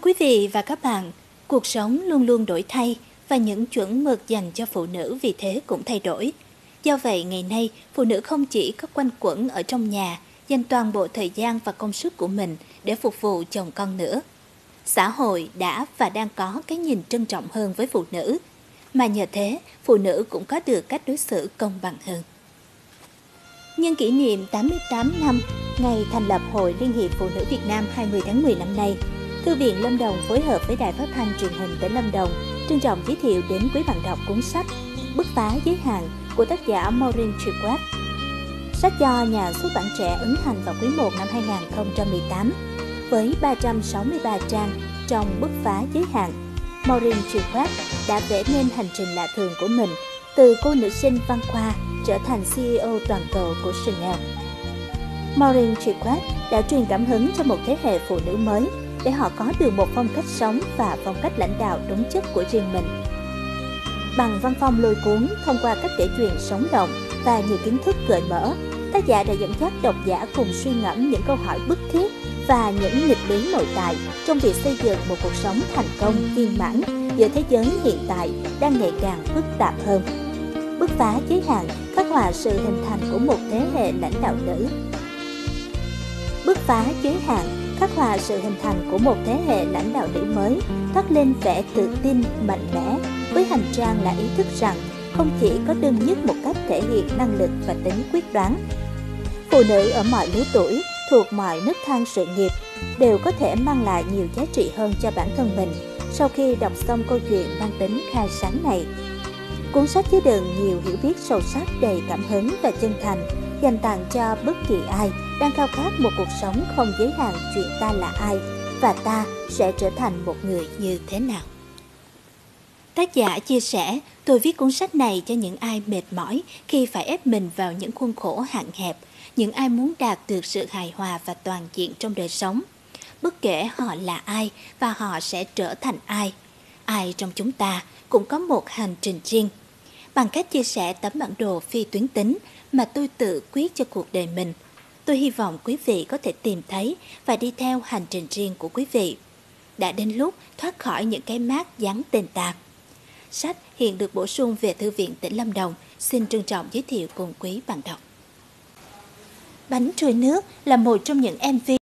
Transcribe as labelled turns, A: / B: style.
A: quý vị và các bạn, cuộc sống luôn luôn đổi thay và những chuẩn mực dành cho phụ nữ vì thế cũng thay đổi. Do vậy, ngày nay, phụ nữ không chỉ có quanh quẩn ở trong nhà, dành toàn bộ thời gian và công sức của mình để phục vụ chồng con nữa. Xã hội đã và đang có cái nhìn trân trọng hơn với phụ nữ, mà nhờ thế, phụ nữ cũng có được cách đối xử công bằng hơn. Nhân kỷ niệm 88 năm ngày thành lập Hội Liên hiệp Phụ nữ Việt Nam 20 tháng 10 năm nay, Thư viện Lâm Đồng phối hợp với Đài Phát thanh Truyền hình tỉnh Lâm Đồng trân trọng giới thiệu đến quý bạn đọc cuốn sách Bứt phá giới hạn của tác giả Maureen Chilcott. Sách do nhà xuất bản Trẻ ấn hành vào quý 1 năm 2018. Với 363 trang trong Bứt phá giới hạn, Maureen Chilcott đã vẽ nên hành trình lạ thường của mình từ cô nữ sinh văn khoa trở thành CEO toàn cầu của Chanel. Maureen Chilcott đã truyền cảm hứng cho một thế hệ phụ nữ mới để họ có được một phong cách sống và phong cách lãnh đạo đúng chất của riêng mình. Bằng văn phong lôi cuốn, thông qua cách kể chuyện sống động và nhiều kiến thức gợi mở, tác giả đã dẫn dắt độc giả cùng suy ngẫm những câu hỏi bức thiết và những nghịch lý nội tại trong việc xây dựng một cuộc sống thành công viên mãn giữa thế giới hiện tại đang ngày càng phức tạp hơn. Bứt phá giới hạn khắc họa sự hình thành của một thế hệ lãnh đạo nữ. Bứt phá giới hạn khắc họa sự hình thành của một thế hệ lãnh đạo nữ mới, toát lên vẻ tự tin, mạnh mẽ, với hành trang là ý thức rằng không chỉ có đơn nhất một cách thể hiện năng lực và tính quyết đoán. Phụ nữ ở mọi lứa tuổi, thuộc mọi nấc thang sự nghiệp, đều có thể mang lại nhiều giá trị hơn cho bản thân mình sau khi đọc xong câu chuyện mang tính khai sáng này. Cuốn sách chứa đựng nhiều hiểu biết sâu sắc, đầy cảm hứng và chân thành, dành tặng cho bất kỳ ai đang khao khát một cuộc sống không giới hạn chuyện ta là ai và ta sẽ trở thành một người như thế nào. Tác giả chia sẻ, tôi viết cuốn sách này cho những ai mệt mỏi khi phải ép mình vào những khuôn khổ hạn hẹp, những ai muốn đạt được sự hài hòa và toàn diện trong đời sống. Bất kể họ là ai và họ sẽ trở thành ai, ai trong chúng ta cũng có một hành trình riêng. Bằng cách chia sẻ tấm bản đồ phi tuyến tính mà tôi tự quyết cho cuộc đời mình, tôi hy vọng quý vị có thể tìm thấy và đi theo hành trình riêng của quý vị. Đã đến lúc thoát khỏi những cái mác dán tên ta. Sách hiện được bổ sung về Thư viện tỉnh Lâm Đồng, xin trân trọng giới thiệu cùng quý bạn đọc. Bánh trôi nước là một trong những MV